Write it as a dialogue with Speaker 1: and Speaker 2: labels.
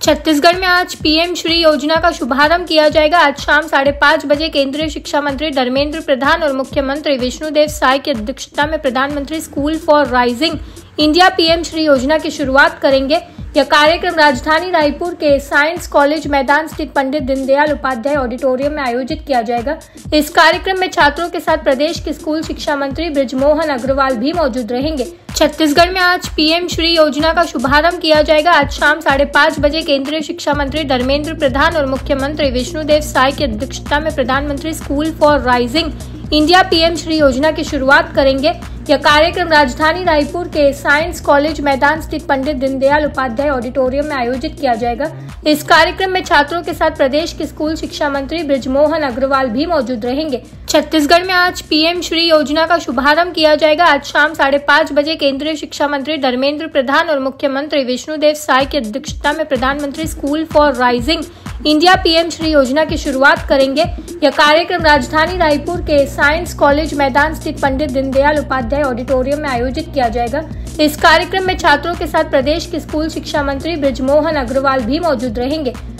Speaker 1: छत्तीसगढ़ में आज पीएम श्री योजना का शुभारंभ किया जाएगा। आज शाम 5:30 बजे केंद्रीय शिक्षा मंत्री धर्मेंद्र प्रधान और मुख्यमंत्री विष्णुदेव साय की अध्यक्षता में प्रधानमंत्री school for rising India PM Shri योजना की शुरुआत करेंगे। यह कार्यक्रम राजधानी रायपुर के साइंस कॉलेज मैदान स्थित पंडित दीनदयाल उपाध्याय ऑडिटोरियम में आयोजित किया जाएगा। इस कार्यक्रम में छात्रों के साथ प्रदेश के स्कूल शिक्षा मंत्री बृजमोहन अग्रवाल भी मौजूद रहेंगे। छत्तीसगढ़ में आज पीएम श्री योजना का शुभारंभ किया जाएगा। आज शाम 5:30 बजे केंद्रीय शिक्षा मंत्री धर्मेंद्र प्रधान और मुख्यमंत्री विष्णुदेव साय की अध्यक्षता में प्रधानमंत्री school for rising India PM Shri योजना की शुरुआत करेंगे। यह कार्यक्रम राजधानी रायपुर के साइंस कॉलेज मैदान स्थित पंडित दीनदयाल उपाध्याय ऑडिटोरियम में आयोजित किया जाएगा। इस कार्यक्रम में छात्रों के साथ प्रदेश के स्कूल शिक्षा मंत्री बृजमोहन अग्रवाल भी मौजूद रहेंगे। छत्तीसगढ़ में आज पीएम श्री योजना का शुभारंभ किया जाएगा। आज शाम 5:30 बजे केंद्रीय शिक्षा मंत्री धर्मेंद्र प्रधान और मुख्यमंत्री विष्णुदेव साय की अध्यक्षता में प्रधानमंत्री school for rising India PM Shri योजना की शुरुआत करेंगे। यह कार्यक्रम राजधानी रायपुर के साइंस कॉलेज मैदान स्थित पंडित दीनदयाल उपाध्याय ऑडिटोरियम में आयोजित किया जाएगा। इस कार्यक्रम में छात्रों के साथ प्रदेश के स्कूल शिक्षा मंत्री बृजमोहन अग्रवाल भी मौजूद रहेंगे।